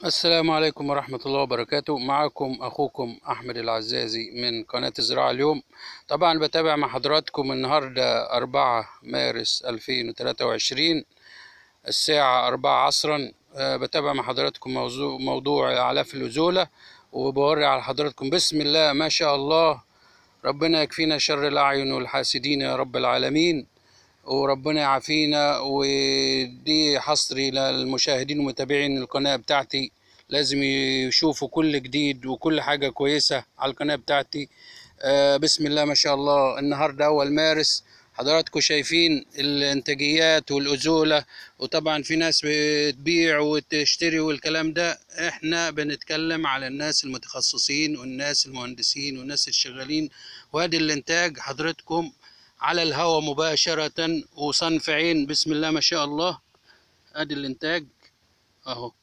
السلام عليكم ورحمة الله وبركاته. معكم أخوكم أحمد العزازي من قناة الزراعة اليوم. طبعا بتابع مع حضراتكم النهاردة 4 مارس 2023 الساعة 4 عصرا. بتابع مع حضراتكم موضوع أعلاف الأزولة، وبوري على حضراتكم بسم الله ما شاء الله. ربنا يكفينا شر الأعين والحاسدين يا رب العالمين، وربنا يعافينا. ودي حصري للمشاهدين ومتابعين القناة بتاعتي، لازم يشوفوا كل جديد وكل حاجة كويسة على القناة بتاعتي. بسم الله ما شاء الله. النهاردة أول مارس، حضراتكم شايفين الانتاجيات والأزولة، وطبعا في ناس بتبيع وتشتري والكلام ده. احنا بنتكلم على الناس المتخصصين والناس المهندسين والناس الشغالين، وادي الانتاج حضرتكم على الهواء مباشرة وصنف عين. بسم الله ما شاء الله. ادي الانتاج اهو،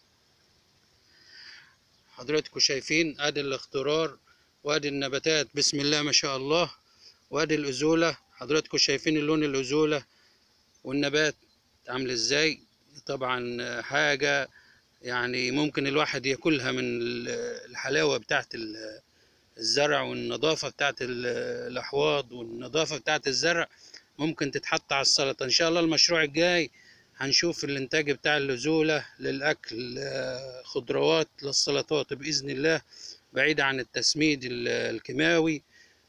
حضراتكم شايفين ادي الاخترار وادي النباتات. بسم الله ما شاء الله. وادي الأزولة، حضراتكم شايفين اللون الأزولة والنبات عامل ازاي. طبعا حاجة يعني ممكن الواحد ياكلها من الحلاوة بتاعت الزرع والنظافة بتاعت الأحواض والنظافة بتاعت الزرع. ممكن تتحط على السلطة إن شاء الله. المشروع الجاي هنشوف الإنتاج بتاع الأزولة للأكل، خضروات للسلطات بإذن الله، بعيد عن التسميد الكيماوي،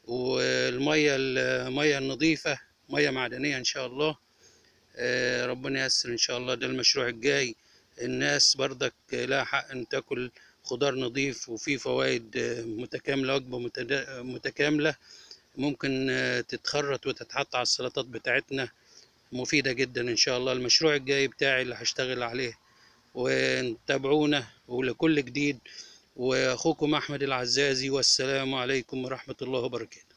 والمية النظيفة، مية معدنية إن شاء الله. ربنا ييسر إن شاء الله. ده المشروع الجاي. الناس برضك لها حق أن تاكل خضار نظيف وفيه فوائد متكاملة، وجبة متكاملة ممكن تتخرط وتتحط على السلطات بتاعتنا، مفيدة جدا إن شاء الله. المشروع الجاي بتاعي اللي هشتغل عليه، وتابعونا ولكل جديد. وأخوكم أحمد العزازي، والسلام عليكم ورحمة الله وبركاته.